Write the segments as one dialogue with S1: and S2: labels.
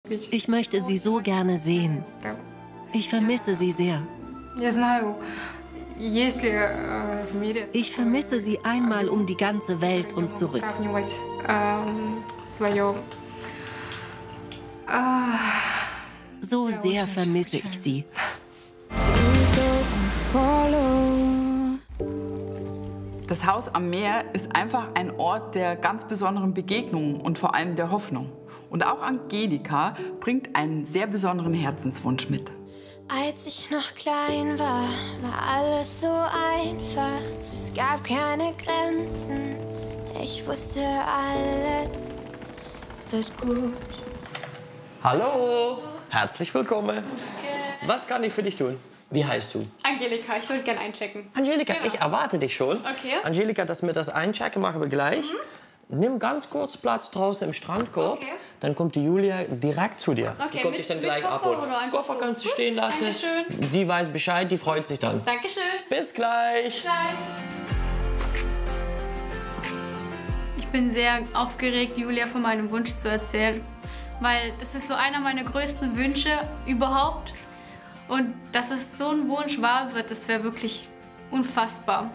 S1: Ich möchte sie so gerne sehen. Ich vermisse sie sehr. Ich vermisse sie einmal um die ganze Welt und zurück. So sehr vermisse ich sie.
S2: Das Haus am Meer ist einfach ein Ort der ganz besonderen Begegnungen und vor allem der Hoffnung. Und auch Angelika bringt einen sehr besonderen Herzenswunsch mit.
S3: Als ich noch klein war, war alles so einfach. Es gab keine Grenzen. Ich wusste, alles wird gut.
S4: Hallo, herzlich willkommen. Was kann ich für dich tun? Wie heißt du?
S5: Angelika, ich würde gerne einchecken.
S4: Angelika,
S5: Genau.
S4: ich erwarte dich schon.
S5: Okay.
S4: Angelika, das Einchecken machen wir gleich. Nimm ganz kurz Platz draußen im Strandkorb.
S5: Okay.
S4: Dann kommt die Julia direkt zu dir.
S5: Okay,
S4: Die kommt dich dann gleich abholen. Koffer kannst du stehen lassen.
S5: Dankeschön.
S4: Die weiß Bescheid, die freut sich dann.
S5: Dankeschön.
S4: Bis gleich.
S6: Ich bin sehr aufgeregt, Julia von meinem Wunsch zu erzählen, weil das ist so einer meiner größten Wünsche überhaupt. Und dass es so ein Wunsch wahr wird, das wäre wirklich unfassbar.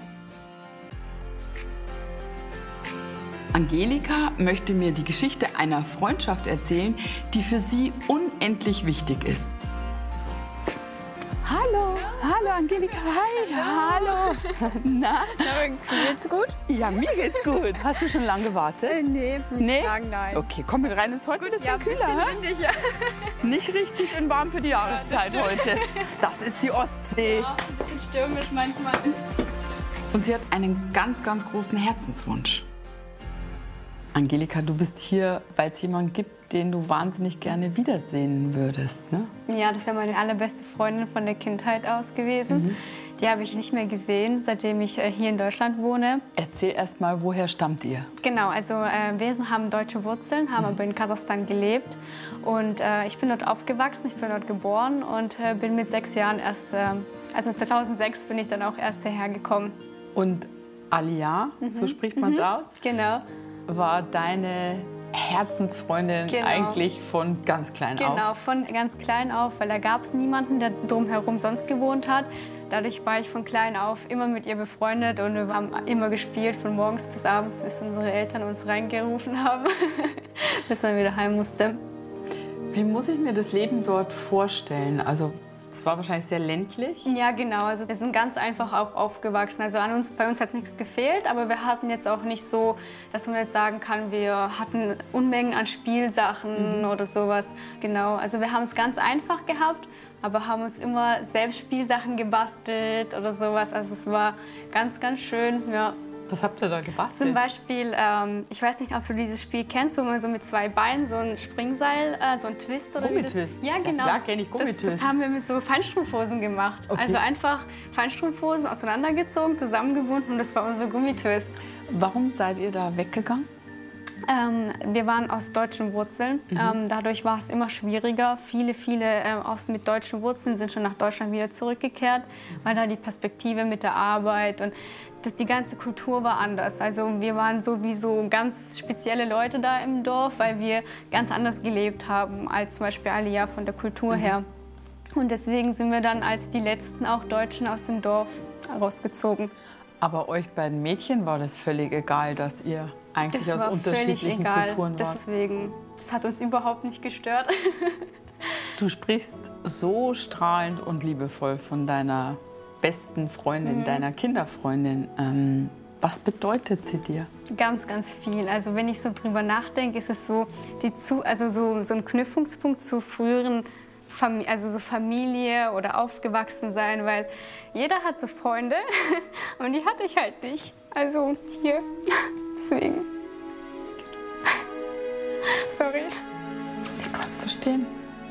S2: Angelika möchte mir die Geschichte einer Freundschaft erzählen, die für sie unendlich wichtig ist. Hallo, hallo Angelika, hi, hallo. Na?
S7: Geht's gut?
S2: Ja, mir geht's gut. Hast du schon lange gewartet?
S7: Nee, nicht lang, nein.
S2: Okay, komm mit rein, ist heute ein bisschen kühler,
S7: bisschen windig, ja.
S2: Nicht richtig schön warm für die Jahreszeit heute. Das ist die Ostsee.
S6: Ja, ein bisschen stürmisch manchmal.
S2: Und sie hat einen ganz, ganz großen Herzenswunsch. Angelika, du bist hier, weil es jemanden gibt, den du wahnsinnig gerne wiedersehen würdest, ne?
S5: Ja, das wäre meine allerbeste Freundin von der Kindheit aus gewesen. Die habe ich nicht mehr gesehen, seitdem ich hier in Deutschland wohne.
S2: Erzähl erst mal, woher stammt ihr?
S5: Genau, also wir haben deutsche Wurzeln, haben aber in Kasachstan gelebt. Und ich bin dort aufgewachsen, ich bin dort geboren und bin mit 6 Jahren erst, also 2006 bin ich dann auch erst hierher gekommen.
S2: Und Alia, so spricht man es aus,
S5: Genau.
S2: war deine Herzensfreundin eigentlich von ganz klein auf?
S5: Genau, von ganz klein auf, weil da gab es niemanden, der drumherum sonst gewohnt hat. Dadurch war ich von klein auf immer mit ihr befreundet und wir haben immer gespielt, von morgens bis abends, bis unsere Eltern uns reingerufen haben, bis man wieder heim musste.
S2: Wie muss ich mir das Leben dort vorstellen? Also es war wahrscheinlich sehr ländlich.
S5: Ja, genau. Also wir sind ganz einfach auch aufgewachsen. Also bei uns hat nichts gefehlt, aber wir hatten jetzt auch nicht so, dass man jetzt sagen kann, wir hatten Unmengen an Spielsachen oder sowas. Genau. Also wir haben es ganz einfach gehabt, aber haben uns immer selbst Spielsachen gebastelt oder sowas. Also es war ganz, ganz schön. Ja.
S2: Was habt ihr da gebastelt?
S5: Zum Beispiel, ich weiß nicht, ob du dieses Spiel kennst, wo man so mit 2 Beinen so ein Springseil, so ein Twist oder
S2: Gummitwist?
S5: Ja, genau.
S2: Ja, klar kenne ich Gummitwist.
S5: Das haben wir mit so Feinstrumpfhosen gemacht.
S2: Okay.
S5: Also einfach Feinstrumpfhosen auseinandergezogen, zusammengebunden und das war unser Gummitwist.
S2: Warum seid ihr da weggegangen?
S5: Wir waren aus deutschen Wurzeln. Dadurch war es immer schwieriger. Viele mit deutschen Wurzeln sind schon nach Deutschland wieder zurückgekehrt, weil da die Perspektive mit der Arbeit und die ganze Kultur war anders. Also wir waren sowieso ganz spezielle Leute da im Dorf, weil wir ganz anders gelebt haben als zum Beispiel Alia von der Kultur her. Und deswegen sind wir dann als die letzten auch Deutschen aus dem Dorf rausgezogen.
S2: Aber euch beiden Mädchen war das völlig egal, dass ihr eigentlich aus unterschiedlichen Kulturen wart.
S5: Deswegen, das hat uns überhaupt nicht gestört.
S2: Du sprichst so strahlend und liebevoll von deiner besten Freundin, deiner Kinderfreundin. Was bedeutet sie dir?
S5: Ganz, ganz viel. Also wenn ich so drüber nachdenke, ist es so, so ein Knüpfungspunkt zu früheren Familie oder aufgewachsen sein, weil jeder hat so Freunde und die hatte ich halt nicht. Also hier, deswegen. Sorry.
S2: Ich kann es verstehen.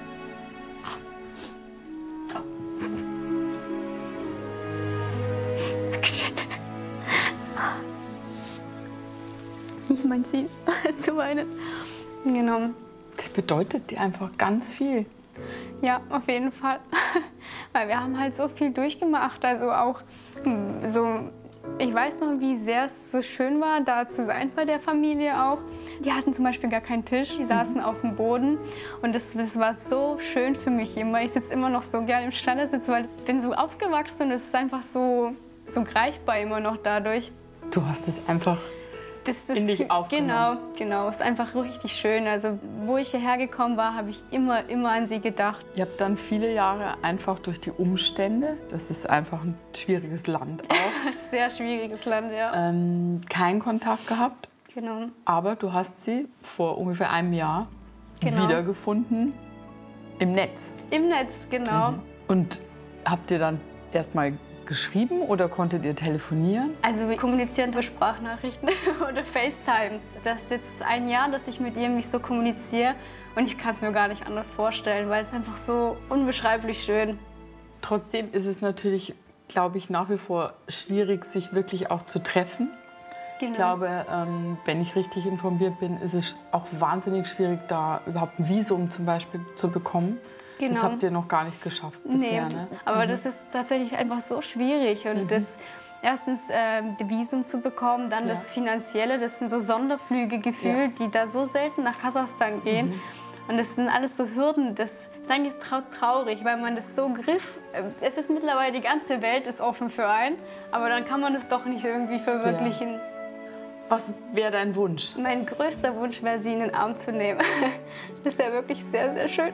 S5: Ich mein Ziel, zu weinen. Genau.
S2: Das bedeutet dir einfach ganz viel.
S5: Ja, auf jeden Fall. Weil wir haben halt so viel durchgemacht. Also auch so Ich weiß noch, wie sehr es so schön war, da zu sein bei der Familie auch. Die hatten zum Beispiel gar keinen Tisch, die saßen auf dem Boden. Und das war so schön für mich immer. Ich sitze immer noch so gerne im Schneidersitz, weil ich bin so aufgewachsen und es ist einfach so greifbar immer noch dadurch.
S2: Du hast es einfach in dich aufgenommen.
S5: Genau. Es ist einfach richtig schön. Also, wo ich hierher gekommen war, habe ich immer an sie gedacht.
S2: Ihr habt dann viele Jahre einfach durch die Umstände, das ist einfach ein schwieriges Land auch.
S5: Sehr schwieriges Land, ja.
S2: Keinen Kontakt gehabt.
S5: Genau.
S2: Aber du hast sie vor ungefähr einem Jahr wiedergefunden im Netz.
S5: Im Netz, genau.
S2: Und habt ihr dann erstmal geschrieben oder konntet ihr telefonieren?
S5: Also wir kommunizieren durch Sprachnachrichten oder FaceTime. Das ist jetzt ein Jahr, dass ich mit ihr mich so kommuniziere und ich kann es mir gar nicht anders vorstellen, weil es einfach so unbeschreiblich schön.
S2: Trotzdem ist es natürlich, glaube ich, nach wie vor schwierig, sich wirklich auch zu treffen.
S5: Genau.
S2: Ich glaube, wenn ich richtig informiert bin, ist es auch wahnsinnig schwierig, da überhaupt ein Visum zum Beispiel zu bekommen.
S5: Genau.
S2: Das habt ihr noch gar nicht geschafft bisher, ne?
S5: Aber das ist tatsächlich einfach so schwierig. Und das, erstens das Visum zu bekommen, dann das Finanzielle, das sind so Sonderflüge gefühlt, die da so selten nach Kasachstan gehen. Und das sind alles so Hürden, das ist eigentlich traurig, weil man das so es ist mittlerweile, die ganze Welt ist offen für einen, aber dann kann man es doch nicht irgendwie verwirklichen.
S2: Ja. Was wäre dein Wunsch?
S5: Mein größter Wunsch wäre, sie in den Arm zu nehmen. Das wäre wirklich sehr, sehr schön.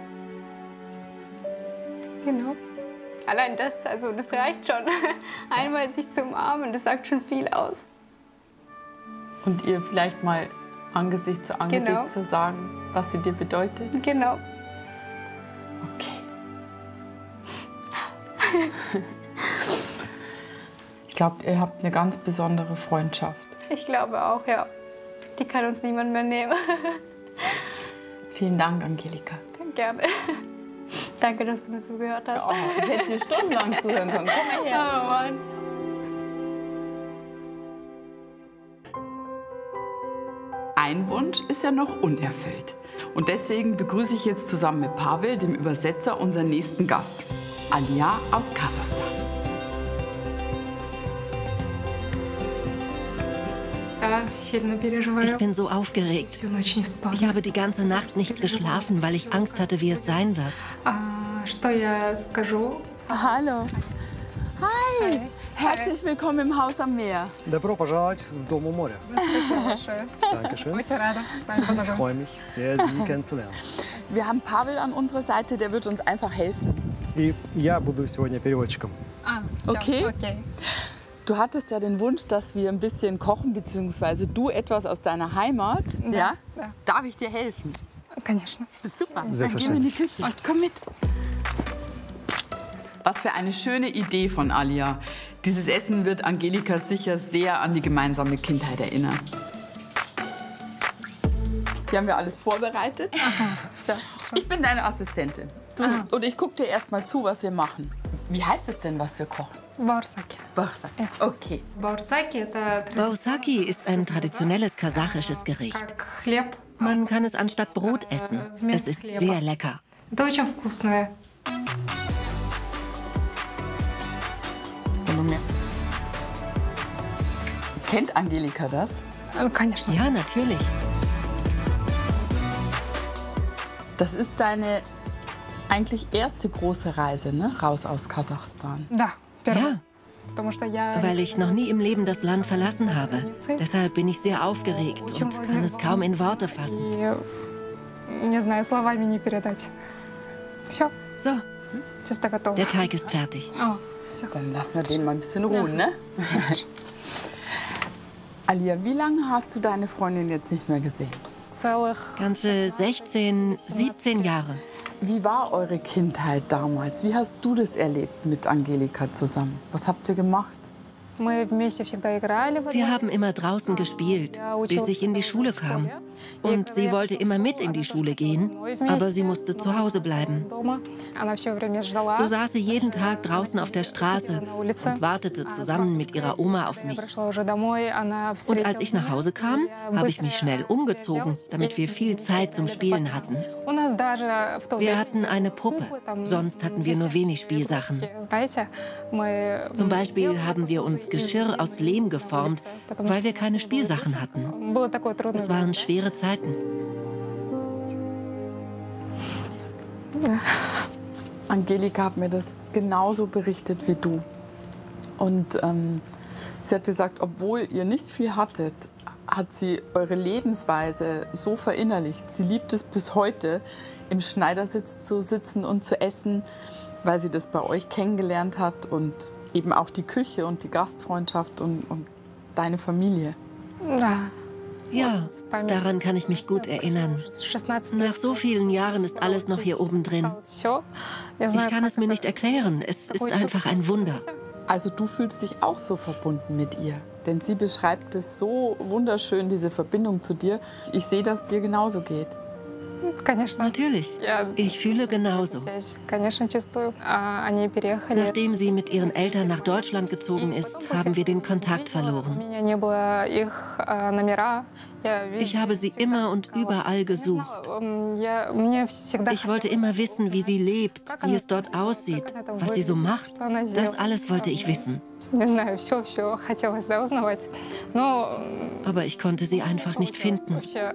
S5: Genau. Allein das, also das reicht schon. Einmal sich zu umarmen, das sagt schon viel aus.
S2: Und ihr vielleicht mal Angesicht zu Angesicht zu sagen, was sie dir bedeutet?
S5: Genau.
S2: Okay. Ich glaube, ihr habt eine ganz besondere Freundschaft.
S5: Ich glaube auch, ja. Die kann uns niemand mehr nehmen.
S2: Vielen Dank, Angelika.
S5: Gerne. Danke, dass du mir zugehört hast.
S2: Oh, ich hätte dir stundenlang zuhören können. Komm mal her.
S5: Oh Mann.
S2: Ein Wunsch ist ja noch unerfüllt. Und deswegen begrüße ich jetzt zusammen mit Pavel, dem Übersetzer, unseren nächsten Gast, Alia aus Kasachstan.
S1: Ich bin so aufgeregt. Ich habe die ganze Nacht nicht geschlafen, weil ich Angst hatte, wie es sein wird.
S2: Hallo. Hi. Herzlich willkommen im Haus am Meer.
S8: Добро пожаловать в Дом у моря. Dankeschön. Ich freue mich sehr, Sie kennenzulernen.
S2: Wir haben Pavel an unserer Seite, der wird uns einfach helfen.
S8: И я буду сегодня переводчиком.
S2: Okay. Du hattest ja den Wunsch, dass wir ein bisschen kochen, beziehungsweise du etwas aus deiner Heimat. Ja? Darf ich dir helfen?
S7: Конечно.
S2: Super. Dann gehen wir in die Küche. Und komm mit. Was für eine schöne Idee von Alia. Dieses Essen wird Angelika sicher sehr an die gemeinsame Kindheit erinnern. Hier haben wir alles vorbereitet. Ich bin deine Assistentin. Und ich gucke dir erst mal zu, was wir machen. Wie heißt es denn, was wir kochen?
S7: Борсаки.
S2: Borsaki. Okay.
S1: Borsaki ist ein traditionelles kasachisches Gericht. Man kann es anstatt Brot essen. Es ist sehr lecker.
S2: Kennt Angelika das?
S7: Конечно.
S1: Ja, natürlich.
S2: Das ist deine eigentlich erste große Reise, ne? Raus aus Kasachstan.
S7: Да,
S1: Ja,
S7: потому что я...
S1: weil ich noch nie im Leben das Land verlassen habe. Deshalb bin ich sehr aufgeregt und kann es kaum in Worte fassen.
S7: И не знаю, словами не передать. Все,
S1: So,
S7: тесто готово.
S1: der Teig ist fertig.
S7: О, все.
S2: Dann lassen wir den mal ein bisschen ruhen, ne? Alia, wie lange hast du deine Freundin jetzt nicht mehr gesehen?
S7: Целых...
S1: Ganze 16, 17 Jahre.
S2: Wie war eure Kindheit damals? Wie hast du das erlebt mit Angelika zusammen? Was habt ihr gemacht?
S7: Мы вместе всегда играли во
S1: Wir
S7: дворе.
S1: haben immer draußen gespielt, bis ich in die Schule kam. Und sie wollte immer mit in die Schule gehen, aber sie musste zu Hause bleiben.
S7: Дома. Она все время ждала.
S1: So saß sie jeden Tag draußen auf der Straße und wartete zusammen mit ihrer Oma auf mich.
S7: Я пришла уже домой, она
S1: Und als ich nach Hause kam, habe ich mich schnell umgezogen, damit wir viel Zeit zum Spielen hatten.
S7: У нас даже в то
S1: Wir
S7: время
S1: hatten eine Puppe, sonst hatten wir nur wenig Spielsachen.
S7: знаете, мы
S1: Zum Beispiel haben wir uns und Geschirr aus Lehm geformt, weil wir keine Spielsachen hatten. Es waren schwere Zeiten.
S2: Angelika hat mir das genauso berichtet wie du. Und sie hat gesagt, obwohl ihr nicht viel hattet, hat sie eure Lebensweise so verinnerlicht. Sie liebt es bis heute, im Schneidersitz zu sitzen und zu essen, weil sie das bei euch kennengelernt hat und eben auch die Küche und die Gastfreundschaft und deine Familie.
S1: Ja, daran kann ich mich gut erinnern. Nach so vielen Jahren ist alles noch hier oben drin. Ich kann es mir nicht erklären. Es ist einfach ein Wunder.
S2: Also du fühlst dich auch so verbunden mit ihr. Denn sie beschreibt es so wunderschön, diese Verbindung zu dir. Ich sehe, dass es dir genauso geht.
S1: Natürlich. Ich fühle genauso. Nachdem sie mit ihren Eltern nach Deutschland gezogen ist, haben wir den Kontakt verloren. Ich habe sie immer und überall gesucht. Ich wollte immer wissen, wie sie lebt, wie es dort aussieht, was sie so macht. Das alles wollte ich wissen. Aber ich konnte sie einfach nicht finden.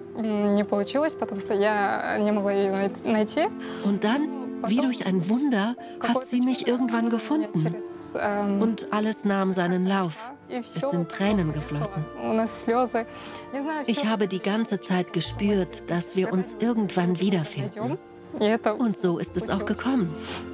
S1: Und dann, wie durch ein Wunder, hat sie mich irgendwann gefunden. Und alles nahm seinen Lauf. Es sind Tränen geflossen. Ich habe die ganze Zeit gespürt, dass wir uns irgendwann wiederfinden. Und so ist es auch gekommen.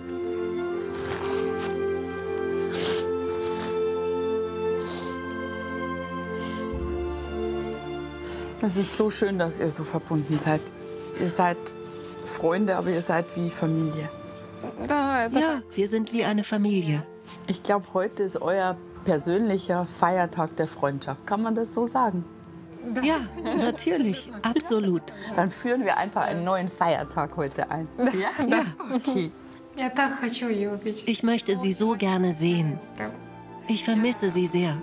S2: Es ist so schön, dass ihr so verbunden seid. Ihr seid Freunde, aber ihr seid wie Familie.
S1: Ja, wir sind wie eine Familie.
S2: Ich glaube, heute ist euer persönlicher Feiertag der Freundschaft. Kann man das so sagen?
S1: Ja, natürlich, absolut.
S2: Dann führen wir einfach einen neuen Feiertag heute ein.
S1: Ja,
S2: okay.
S1: Ich möchte sie so gerne sehen. Ich vermisse sie sehr.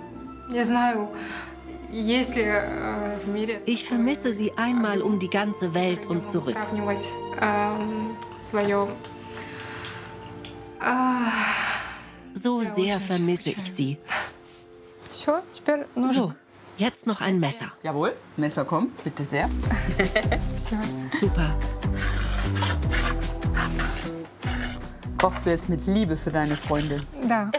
S1: Ich vermisse sie einmal um die ganze Welt und zurück. So sehr vermisse ich sie. So, jetzt noch ein Messer.
S2: Jawohl, Messer kommt, bitte sehr.
S1: Super.
S2: Kochst du jetzt mit Liebe für deine Freundin?
S1: Ja.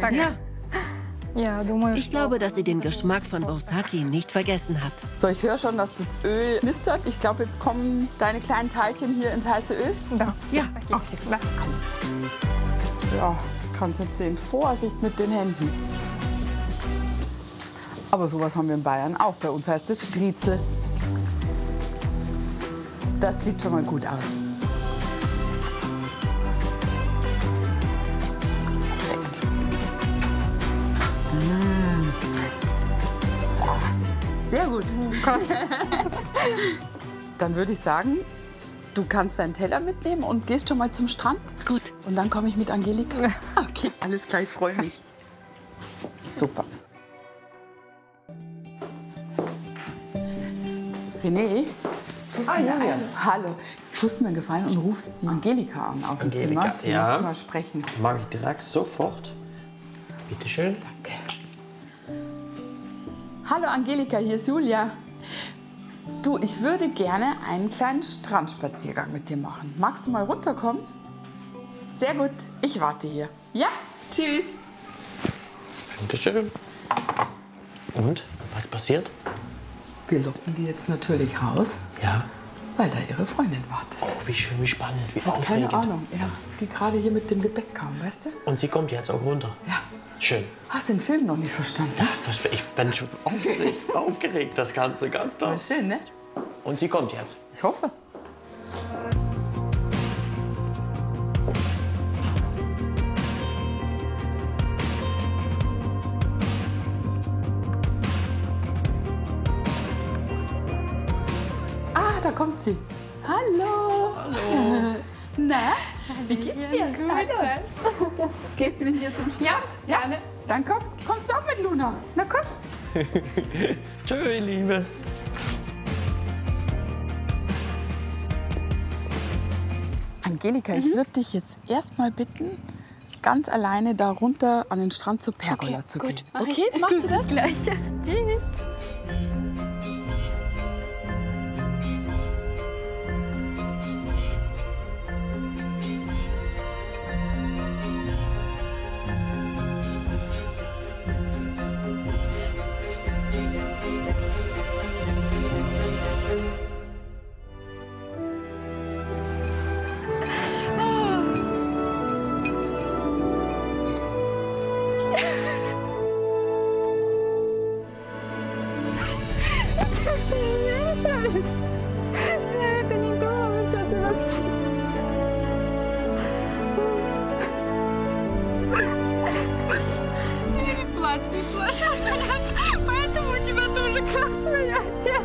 S1: Ich glaube, dass sie den Geschmack von Bouzaki nicht vergessen hat.
S2: So, ich höre schon, dass das Öl knistert. Ich glaube, jetzt kommen deine kleinen Teilchen hier ins heiße Öl.
S1: Ja.
S2: Okay. Ja, kannst nicht sehen. Vorsicht mit den Händen. Aber sowas haben wir in Bayern auch. Bei uns heißt es Striezel. Das sieht schon mal gut aus. Sehr gut. Dann würde ich sagen, du kannst deinen Teller mitnehmen und gehst schon mal zum Strand.
S1: Gut.
S2: Und dann komme ich mit Angelika. Okay, alles klar, ich freue mich. Super. René, hallo. Tust mir einen Gefallen und rufst die Angelika an auf dem Zimmer. Sie muss mal sprechen.
S4: Mag ich direkt sofort. Bitte schön.
S2: Danke. Hallo Angelika, hier ist Julia. Du, ich würde gerne einen kleinen Strandspaziergang mit dir machen. Magst du mal runterkommen? Sehr gut, ich warte hier. Ja, tschüss.
S4: Dankeschön. Und, was passiert?
S2: Wir locken die jetzt natürlich raus,
S4: Ja.
S2: weil da ihre Freundin wartet.
S4: Oh, wie schön, wie spannend, wie
S2: Keine
S4: aufregend.
S2: Ahnung, ja, die gerade hier mit dem Gepäck kam, weißt du?
S4: Und sie kommt jetzt auch runter.
S2: Ja.
S4: Schön.
S2: Hast du den Film noch nicht verstanden?
S4: Ja, ich bin schon aufgeregt, das Ganze, ganz toll.
S2: Schön, ne?
S4: Und sie kommt jetzt.
S2: Ich hoffe. Ah, da kommt sie. Hallo.
S4: Hallo.
S2: Na, wie geht's dir? Hallo. Gehst du mit mir zum Strand? Ja. Ja. Dann kommst du auch mit, Luna. Na komm.
S4: Tschö, Liebe.
S2: Angelika, ich würde dich jetzt erst mal bitten, ganz alleine da runter an den Strand zur Pergola zu gehen. Okay, machst du das?
S5: Gleich. Tschüss.
S7: Это не то, что ты вообще.
S5: Не плачь, поэтому у тебя тоже красный одет.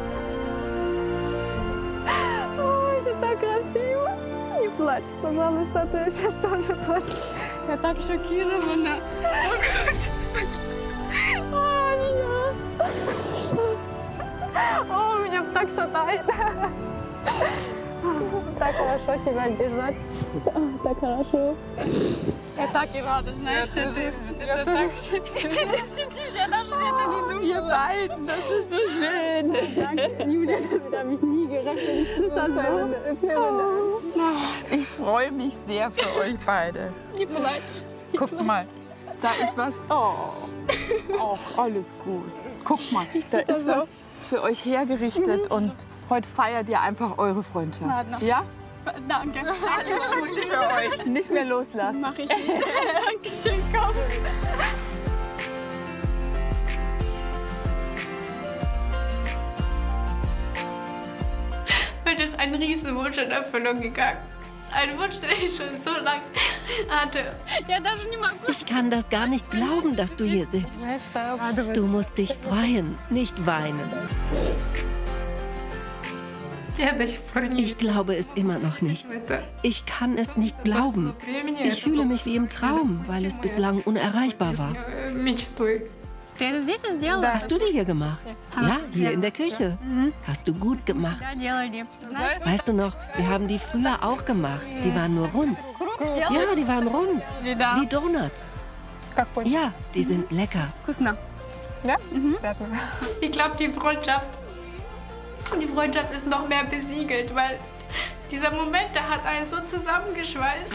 S5: Ой, это так красиво. Не плачь, пожалуйста, а то я сейчас тоже плачу. Я так шокирована. О, меня так шатает. Так хорошо тебя держать. Так хорошо. Я так и рада, знаешь, что ты здесь сидишь, я даже это не думала.
S2: Ihr beiden, das ist so schön.
S7: Danke, Julia, das habe ich nie gerechnet. Ich sitze so.
S2: Ich freue mich sehr für euch beide.
S5: Не плачь.
S2: Guckt mal, da ist was. Oh, alles gut. Guckt mal, da ist was für euch hergerichtet und heute feiert ihr einfach eure Freundschaft. Ja?
S5: Danke.
S2: Alles Gute für euch. Nicht mehr loslassen.
S5: Mach ich nicht. Dankeschön, komm. Heute ist ein Riesenwunsch in Erfüllung gegangen. Ein Wunsch, den ich schon so lange hatte.
S1: Ich kann das gar nicht glauben, dass du hier sitzt. Du musst dich freuen, nicht weinen. Ich glaube es immer noch nicht. Ich kann es nicht glauben. Ich fühle mich wie im Traum, weil es bislang unerreichbar war. Hast du die hier gemacht? Ja, hier in der Küche. Hast du gut gemacht. Weißt du noch, wir haben die früher auch gemacht. Die waren nur rund. Ja, die waren rund. Wie Donuts. Ja, die sind lecker.
S6: Ich glaube, die Freundschaft ist noch mehr besiegelt, weil dieser Moment, der hat einen so zusammengeschweißt.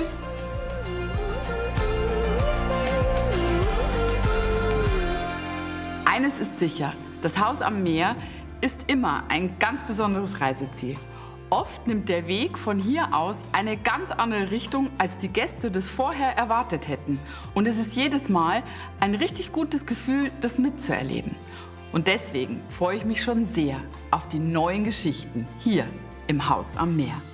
S2: Eines ist sicher, das Haus am Meer ist immer ein ganz besonderes Reiseziel. Oft nimmt der Weg von hier aus eine ganz andere Richtung, als die Gäste das vorher erwartet hätten. Und es ist jedes Mal ein richtig gutes Gefühl, das mitzuerleben. Und deswegen freue ich mich schon sehr auf die neuen Geschichten hier im Haus am Meer.